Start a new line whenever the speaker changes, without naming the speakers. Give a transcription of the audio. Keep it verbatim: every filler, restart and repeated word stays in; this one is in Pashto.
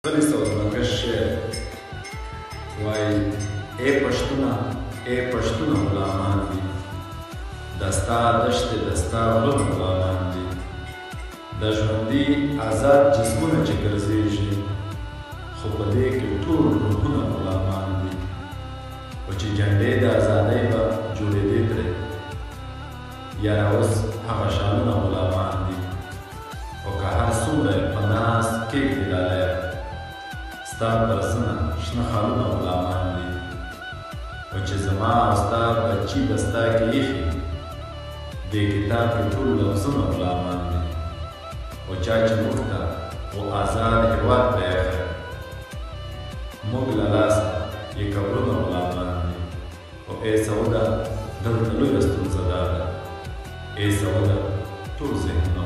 بلې سودمکش شعر وایي ای پښتونه ای پښتونه غلامان دي د ستا دښتې د ستا غرونه غلامان دي د ژوندي آزاد جسمونه چې ګرځېږي خو په دې کې ټول روحونه غلامان دي خو چې جنډې د ازادۍ به جوړېدې ترې یاره اوس هغه شانونه غلامان دي خو که هر څومره یې په ناز کښېږدي لالیه ستا پر سنه شنه خالونه غلامان دي خو چې زما او ستا بچي به ستا کې ایښي دې کتاب کې ټول لفظونه غلامان دي خو چا چې موږ ته و آزاد هېواد پرېښی موږ له لاسه یې قبرونه غلامان دي خو ای سعوده دلته لویه ستونزه دا ده ای سعوده ټول ذهنونه